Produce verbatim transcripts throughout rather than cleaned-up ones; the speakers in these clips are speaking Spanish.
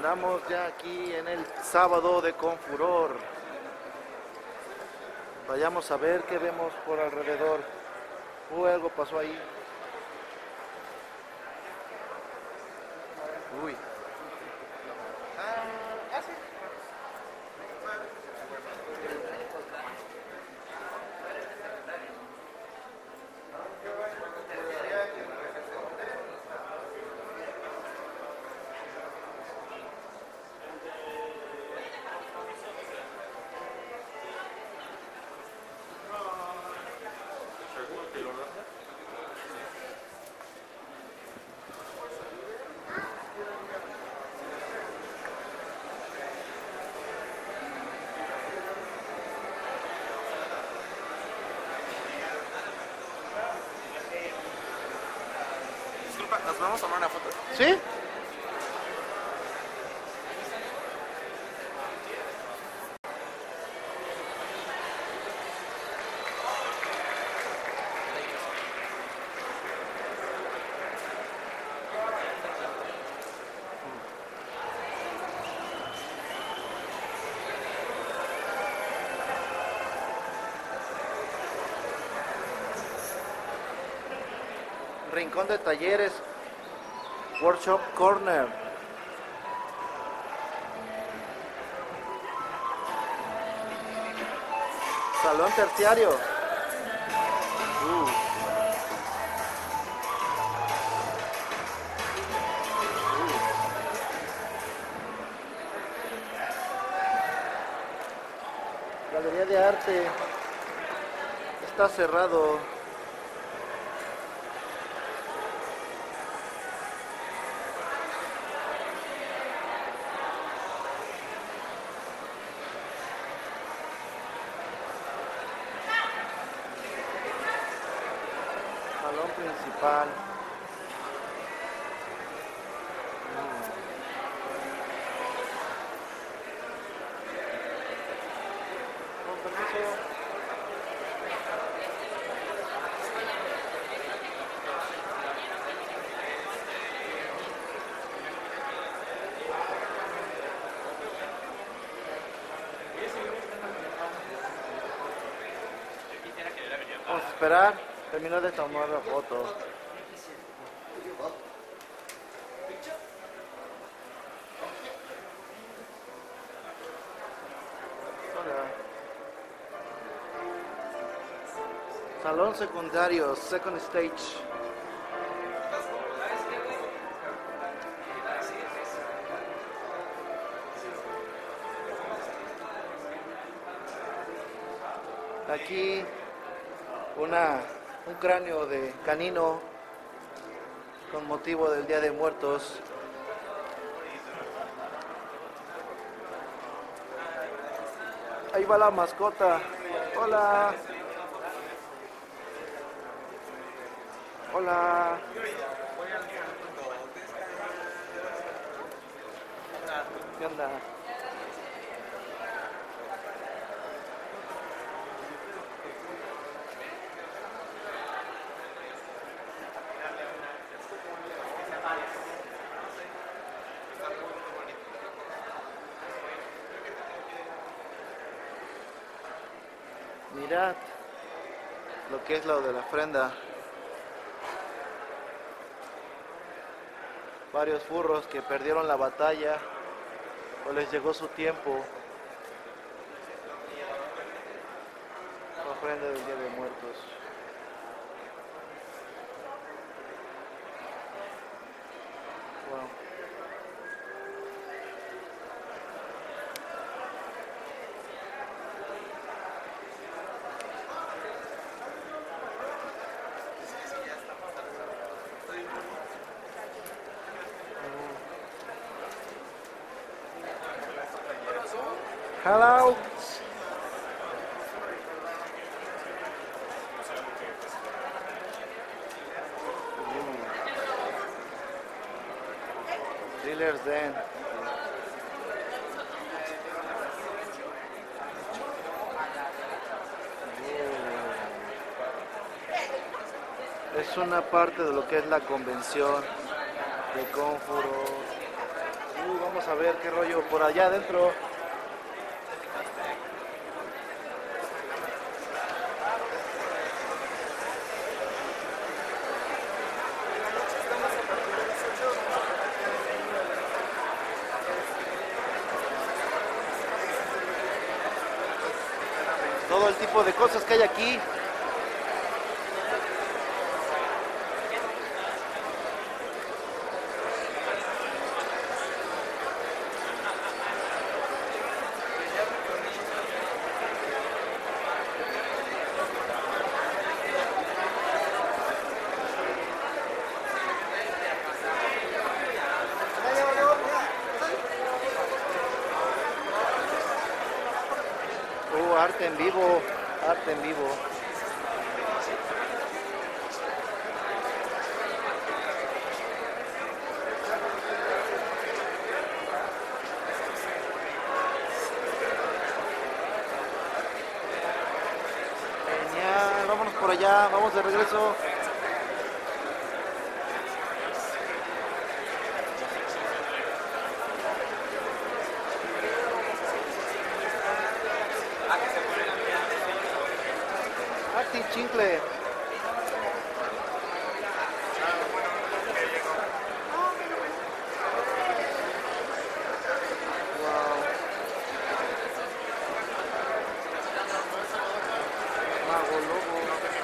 Andamos ya aquí en el sábado de Confuror. Vayamos a ver qué vemos por alrededor. Uy, algo pasó ahí. Uy. Disculpa, ¿nos vamos a tomar una foto? ¿Sí? Rincón de talleres, Workshop Corner. Salón terciario. Uh. Uh. Galería de arte. Está cerrado. Salón principal. Con permiso. Vamos a esperar. Terminó de tomar la foto. Hola. Salón secundario, second stage. Aquí una un cráneo de canino con motivo del Día de Muertos. Ahí va la mascota. Hola. Hola. ¿Qué onda? Mirad lo que es lo de la ofrenda. Varios furros que perdieron la batalla o les llegó su tiempo. La ofrenda del Día de Muertos. Wow. Hello. Dealer's Den. Es una parte de lo que es la convención de Confuror. Uh, vamos a ver qué rollo por allá adentro. Todo el tipo de cosas que hay aquí. Uh, arte en vivo, arte en vivo. Genial, vámonos por allá, vamos de regreso. Acting Chincle. Wow. Mago Lobo.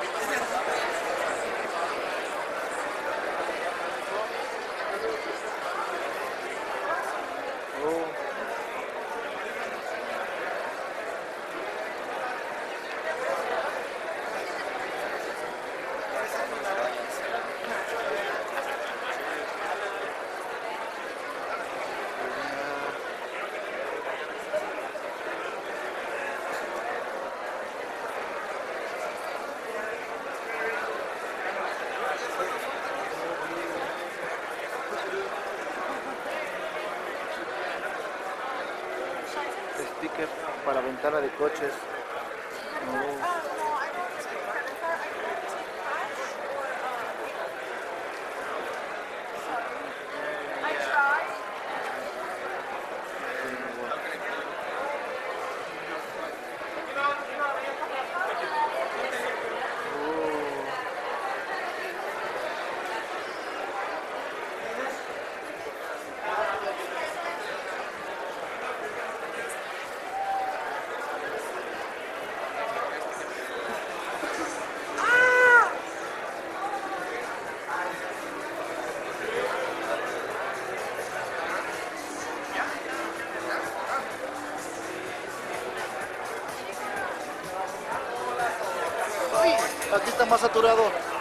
Oh. Sticker para ventana de coches. Oh. Ay, aquí está más saturado.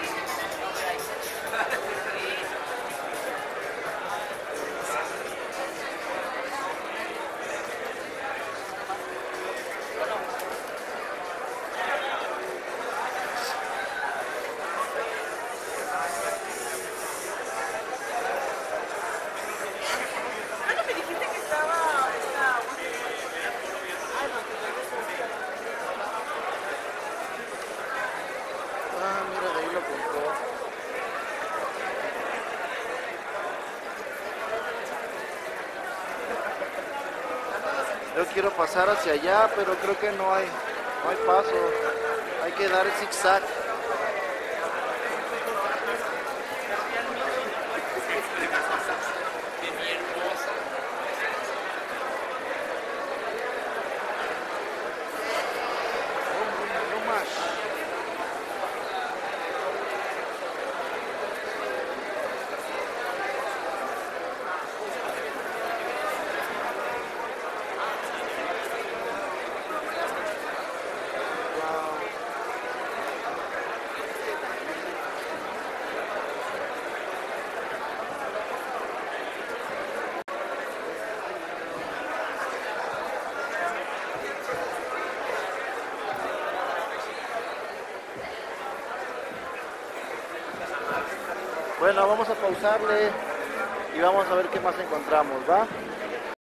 Ah, mira, de ahí lo compró. Yo quiero pasar hacia allá, pero creo que no hay, no hay paso. Hay que dar el zigzag. No más. Bueno, vamos a pausarle y vamos a ver qué más encontramos, ¿va?